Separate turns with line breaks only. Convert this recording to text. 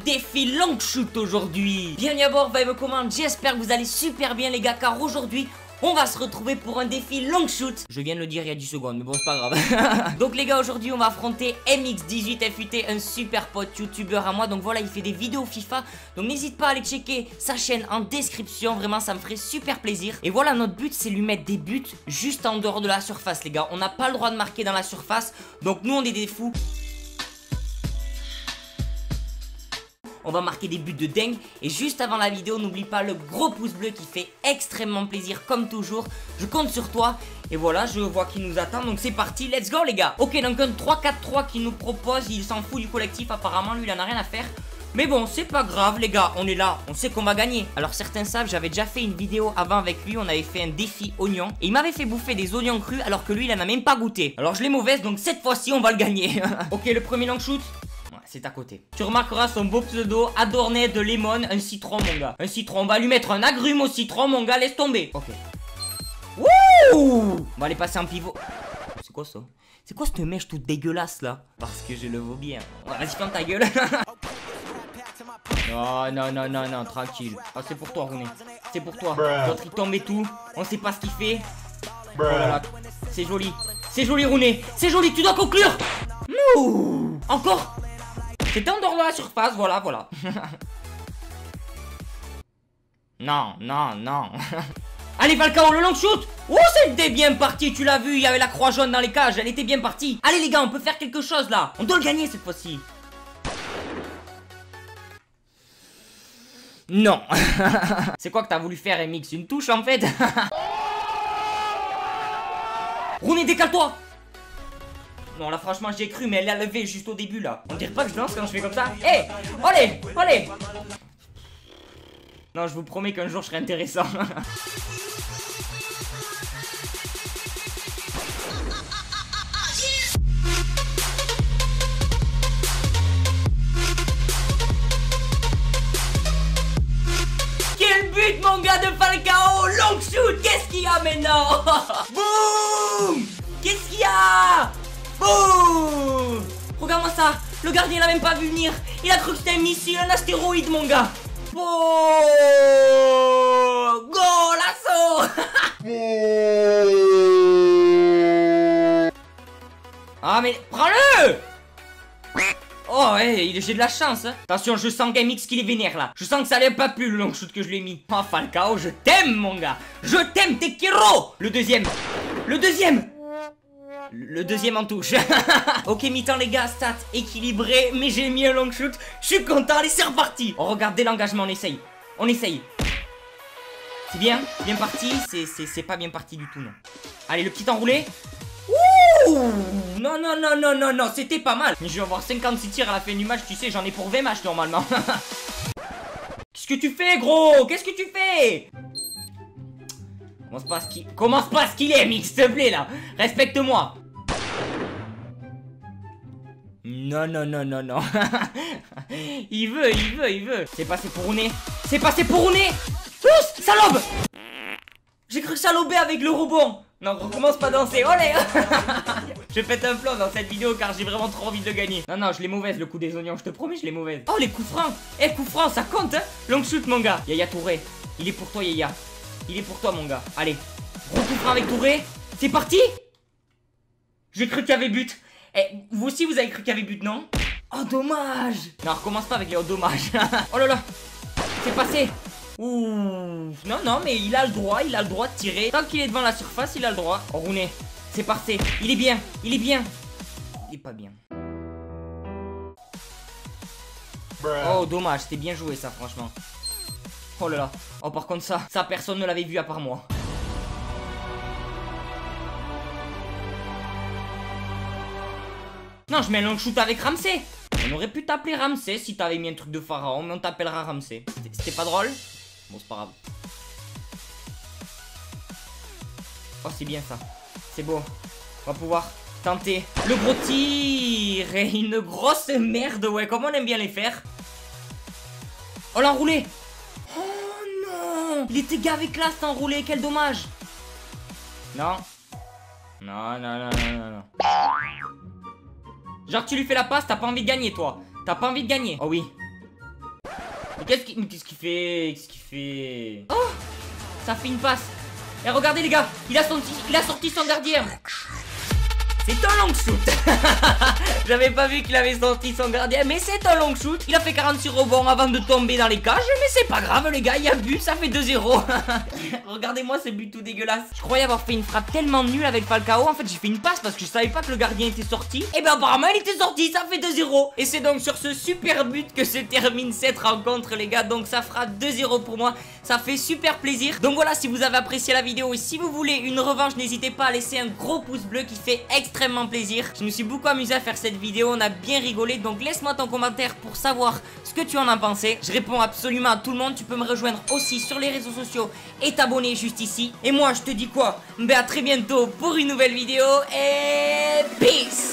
défi long shoot aujourd'hui. Bienvenue à bord, me commande, j'espère que vous allez super bien les gars, car aujourd'hui on va se retrouver pour un défi long shoot. Je viens de le dire il y a 10 secondes, mais bon c'est pas grave. Donc les gars, aujourd'hui on va affronter MX18FUT, un super pote youtubeur à moi. Donc voilà, il fait des vidéos FIFA. Donc n'hésite pas à aller checker sa chaîne en description. Vraiment ça me ferait super plaisir. Et voilà, notre but c'est lui mettre des buts juste en dehors de la surface les gars. On n'a pas le droit de marquer dans la surface. Donc nous on est des fous. On va marquer des buts de dingue. Et juste avant la vidéo, n'oublie pas le gros pouce bleu qui fait extrêmement plaisir comme toujours. Je compte sur toi. Et voilà, je vois qu'il nous attend. Donc c'est parti, let's go les gars. Ok, donc un 3-4-3 qu'il nous propose. Il s'en fout du collectif apparemment, lui il en a rien à faire. Mais bon, c'est pas grave les gars, on est là, on sait qu'on va gagner. Alors certains savent, j'avais déjà fait une vidéo avant avec lui. On avait fait un défi oignon. Et il m'avait fait bouffer des oignons crus alors que lui il en a même pas goûté. Alors je l'ai mauvaise, donc cette fois-ci on va le gagner. Ok, le premier long shoot, c'est à côté. Tu remarqueras son beau pseudo adorné de lemon, un citron mon gars. Un citron, on va lui mettre un agrume au citron mon gars, laisse tomber. Ok. Wouh! On va aller passer en pivot. C'est quoi ça? C'est quoi cette mèche toute dégueulasse là? Parce que je le vaux bien. Vas-y, ferme ta gueule. Non, non, non, non, non, tranquille. Ah, c'est pour toi Rooney. C'est pour toi. L'autre il tombe et tout. On sait pas ce qu'il fait. Oh là là. C'est joli. C'est joli Rooney. C'est joli, tu dois conclure. Non. Encore. C'était en dehors de la surface, voilà, voilà. Non, non, non. Allez, Falcao, le long shoot. Oh, c'était bien parti, tu l'as vu, il y avait la croix jaune dans les cages, elle était bien partie. Allez les gars, on peut faire quelque chose là. On doit le gagner cette fois-ci. Non. C'est quoi que t'as voulu faire, MX? Une touche en fait? Rooney, décale-toi. Non là franchement j'ai cru, mais elle l'a levé juste au début là. On dirait pas que je lance quand je fais comme ça. Hé, allez, allez. Non, je vous promets qu'un jour je serai intéressant. Quel but mon gars de Falcao. Long shoot. Qu'est-ce qu'il y a maintenant? Boum. Qu'est-ce qu'il y a? Boum! Regarde-moi ça! Le gardien l'a même pas vu venir! Il a cru que c'était un missile, un astéroïde mon gars! Oh! Golasso! Ah mais prends-le! Oh ouais, j'ai de la chance hein. Attention, je sens qu'MX qu'il est vénère là. Je sens que ça allait pas plus le long shoot que je l'ai mis. Oh Falcao, je t'aime mon gars! Je t'aime, t'es Kero! Le deuxième! Le deuxième! Le deuxième en touche. Ok, mi-temps les gars, stats équilibré. Mais j'ai mis un long shoot. Je suis content, allez c'est reparti. Oh regardez l'engagement, on essaye. On essaye. C'est bien, bien parti. C'est pas bien parti du tout non. Allez le petit enroulé. Ouh. Non non non non non non, c'était pas mal. Mais je vais avoir 56 tirs à la fin du match. Tu sais, j'en ai pour 20 matchs normalement. Qu'est-ce que tu fais gros? Qu'est-ce que tu fais? Commence pas ce qu'il est, MX, s'il te plaît là. Respecte-moi. Non, non, non, non, non. Il veut. C'est passé pour Rooney. C'est passé pour Rooney. Tous, ça lobe. J'ai cru que ça lobait avec le rebond. Non, recommence pas à danser. Olé. Je pète un plomb dans cette vidéo car j'ai vraiment trop envie de le gagner. Non, non, je l'ai mauvaise le coup des oignons. Je te promets, je l'ai mauvaise. Oh, les coups francs. Eh, coups francs, ça compte, hein. Long shoot, mon gars. Yaya Touré. Il est pour toi, Yaya. Il est pour toi mon gars. Allez, gros coup franc avec Touré. C'est parti. J'ai cru qu'il y avait but. Eh, vous aussi vous avez cru qu'il y avait but, non? Oh dommage. Non, recommence pas avec les oh dommage. Oh là là. C'est passé. Ouh. Non, non, mais il a le droit de tirer. Tant qu'il est devant la surface, il a le droit. Oh Rooney, c'est passé. Il est bien, il est bien. Il est pas bien. Oh dommage, c'était bien joué ça franchement. Oh là là. Oh par contre ça personne ne l'avait vu à part moi. Non, je mets un long shoot avec Ramsey. On aurait pu t'appeler Ramsey si t'avais mis un truc de pharaon, mais on t'appellera Ramsey. C'était pas drôle? Bon, c'est pas grave. Oh, c'est bien ça. C'est beau. On va pouvoir tenter le gros tir. Et une grosse merde, ouais. Comme on aime bien les faire. Oh, l'enroulé. Il était gavé classe enroulé, quel dommage. Non. Non, non, non, non, non, non. Genre tu lui fais la passe, t'as pas envie de gagner toi. T'as pas envie de gagner. Oh oui. Mais qu'est-ce qu'il fait? Qu'est-ce qu'il fait? Oh, ça fait une passe. Et regardez les gars, il a sorti son gardien. C'est un long shoot. J'avais pas vu qu'il avait sorti son gardien, mais c'est un long shoot. Il a fait 46 rebonds avant de tomber dans les cages, mais c'est pas grave les gars, il y a but, ça fait 2-0. Regardez-moi ce but tout dégueulasse. Je croyais avoir fait une frappe tellement nulle avec Falcao. En fait j'ai fait une passe parce que je savais pas que le gardien était sorti. Et ben apparemment il était sorti, ça fait 2-0. Et c'est donc sur ce super but que se termine cette rencontre les gars. Donc ça fera 2-0 pour moi. Ça fait super plaisir. Donc voilà, si vous avez apprécié la vidéo et si vous voulez une revanche, n'hésitez pas à laisser un gros pouce bleu qui fait extrêmement plaisir. Je me suis beaucoup amusé à faire cette vidéo, on a bien rigolé. Donc laisse-moi ton commentaire pour savoir ce que tu en as pensé. Je réponds absolument à tout le monde. Tu peux me rejoindre aussi sur les réseaux sociaux et t'abonner juste ici. Et moi je te dis quoi? Ben à très bientôt pour une nouvelle vidéo et peace.